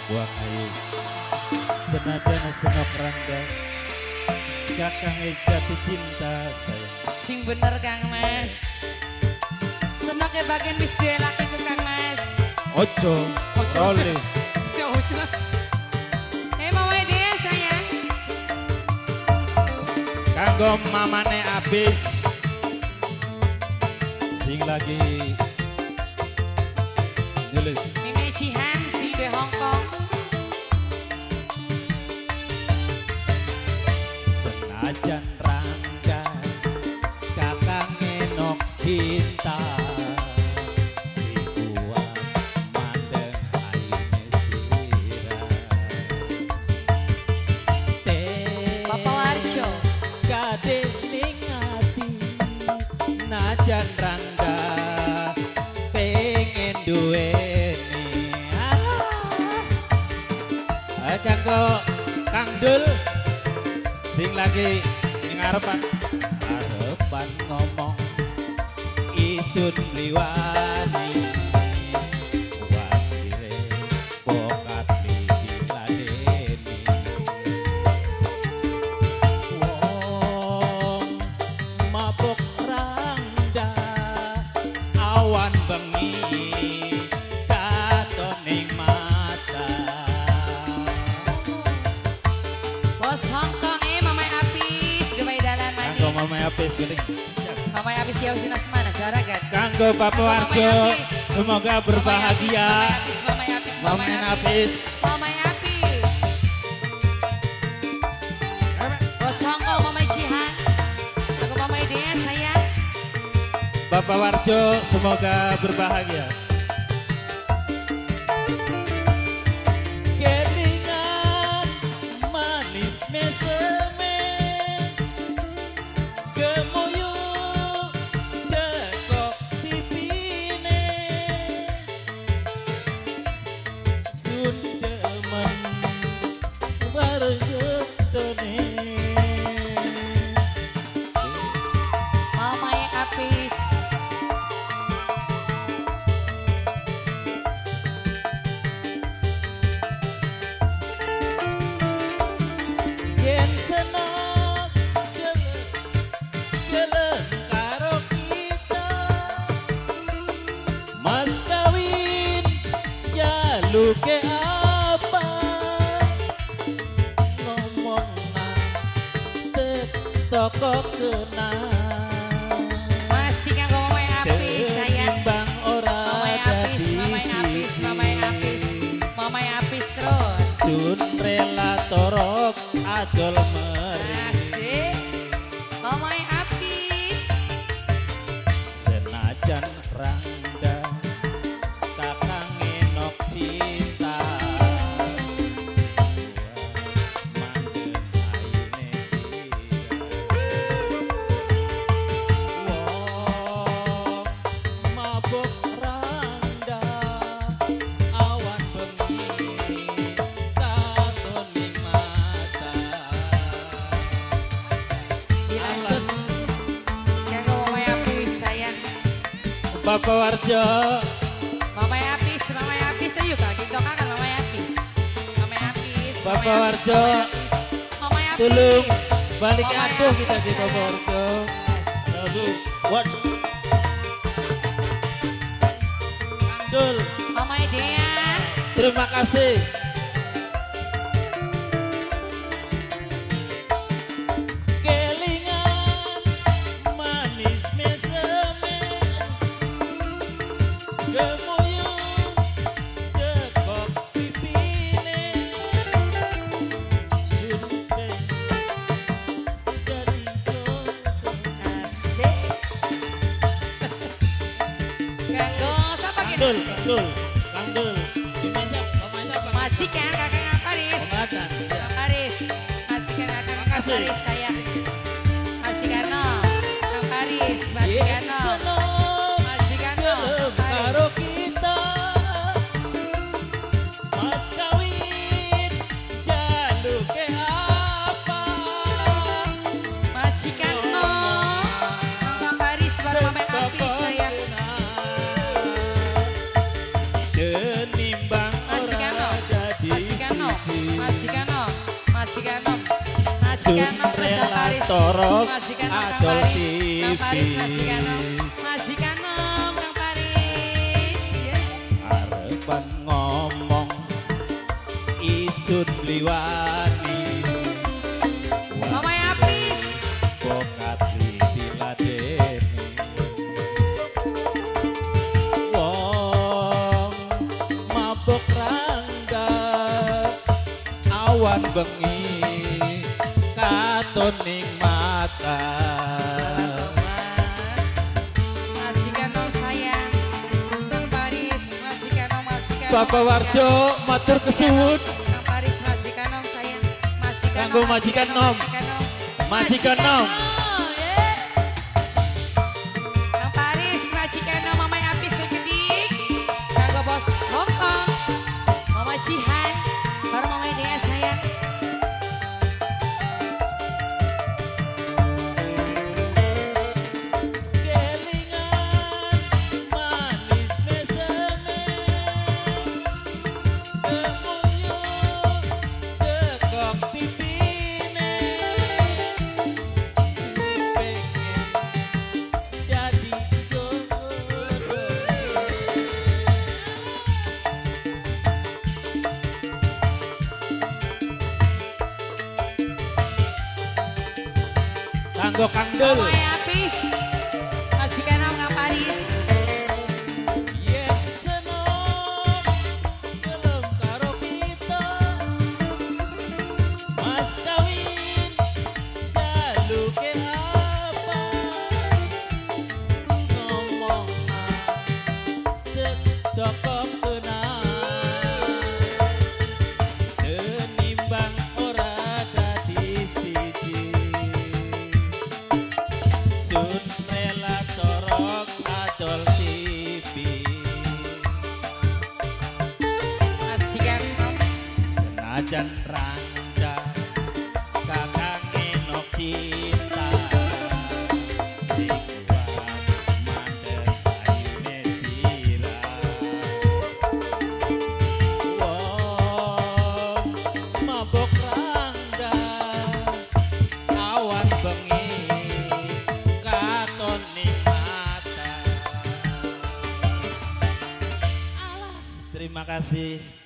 buang ayu senajan senok rangga kakang jatuh cinta sayang sing bener Kang Mas senoknya bagian wis laki ku Kang Mas ojo oleh ya wis lah mama dia sayang kanggo mamane abis sing lagi nulis Mimi Cihan sing di Hongkong senajan rangga kakang enok cinta dibuat mandeng aine sirah Bapak Warjo kade ning ati najan rangga pengen duweni kanggo Kang Dul sing lagi ning ngarepan ngomong isun liwani watire pokat diladeni wong mabok rangga awan bengi katoning mata Bos Hongkong Mama Apis gemai dalan mandi kanggo Mama Apis gini Mama Apis ya usin asmana juara kan kanggo Papa Warjo semoga berbahagia Mama Apis Mama Apis Mama Apis Bos Hongkong Mama Cihan aku Mama Dea sayang Bapak Warjo semoga berbahagia kelingan manis meseme gemuyu dekok pipine sundemen bareng getone Mama Apis yen senok gelem karo kita mas kawin jaluke apa ngomongan toko kenang masih kanggo Mama Apis sayang ketimbang ora Mama Apis Mama Apis Mama Apis Mama Apis terus sun rela torok adol meri asik Mama Apis senajan rangga kakang enok cinta mandeng aine sirah wong mabuk rangga awan bengi katoning mata dilanjut kanggo Mama Apis sayang Bapak Warjo Mama Apis ayo kak kita kangen Mama Apis Mama Apis Bapak Warjo Mama Apis tolong balik Mama aduh kita Apis, di Bapak sayang. Warjo aduh watch Andul Mama Dea terima kasih kelingan manis meseme gemuyu dekok pipine sunting jadi jodoh asik kanggo siapa gini Kandul gimana siapa majikan kakak Aparis Ramadan ya. Aparis majikan kakak Makasih. Aparis sayang majikan no Aparis majikan no majikan no karo Aparis kita mas kawin jaluke apa majikan no Aparis bareng Mama Apis sayang Denimbang majikan no ora dadi majikan nom. Majikan nom terus Kang Paris. Majikan nom Kang Paris. Kang Paris majikan nom. Majikan nom Kang Paris. Arepan ngomong isun liwani. Mama Apis. Bokat diladeni. Wong mabok rangga awan bengi katon ning mata. Majikan nom sayang. Kang Paris majikan nom majikan. Bapak Warjo matur kesuwun. Kang Paris majikan nom sayang. Majikan Kanggo majikan nom. Majikan nom. Kang Paris majikan nom Mama Apis sekedik. Kanggo bos Hongkong. Mama Jihan. Baru Mama Dea sayang. Kanggo Kang Dul. Mama Apis majikan nom Kang Paris. Yen seneng gelem karo kita, Mas kawin jaluke apa? Ngomong tekok kenal, tenimbang ora dadi siji. Sun rela torok adol TV. Majikan nom. Senajan randa kakang enok cinta dikuat mandek ayune sira. Wong mabok randa awan bengi katon ning mata. Terima kasih.